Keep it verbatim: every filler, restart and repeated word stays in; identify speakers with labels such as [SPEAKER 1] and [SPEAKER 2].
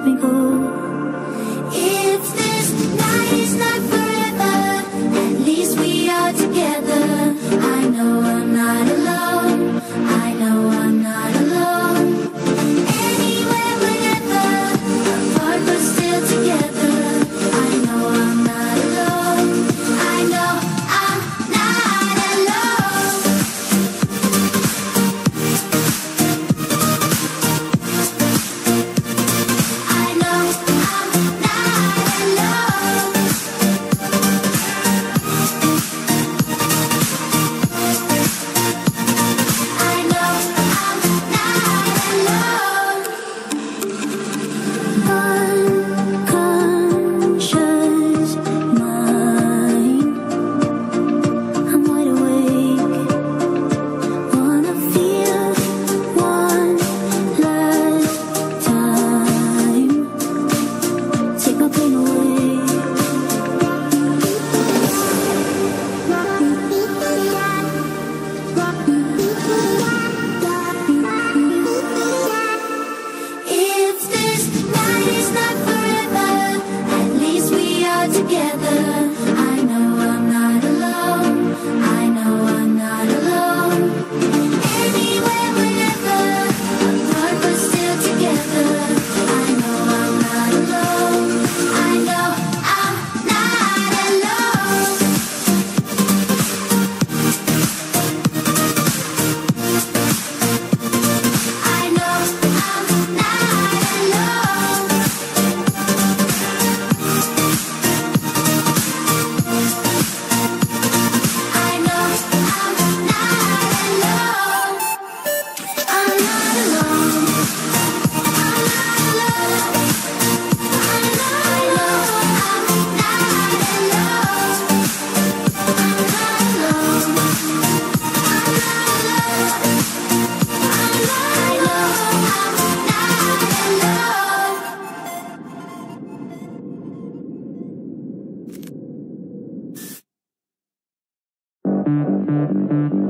[SPEAKER 1] let me go. If this night is not forever, at least we are together. I know I'm not alone. I know I'm not alone. Anywhere, whenever, apart but still together. I know I'm not alone. I know I'm not alone. I know I'm not alone. I know I'm not alone. Unconscious mind, I'm wide awake. Wanna feel one last time. Take my pain away. If this night is not forever, at least we are together. I know I'm not alone. I know I'm not alone. Anywhere, whenever, apart but still together. I know I'm not alone. I know I'm not alone. I know I'm not alone. I know I'm not alone. I'm not alone. I'm not alone. I know I'm not alone. I'm not alone. I'm not alone. I know I'm not alone.